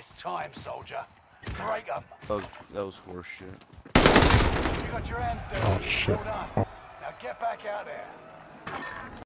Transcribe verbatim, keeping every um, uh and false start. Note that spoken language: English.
It's time, soldier. Break them. That was, that was horse shit. You got your hands dirty. Oh, shit. Well done. Now get back out there.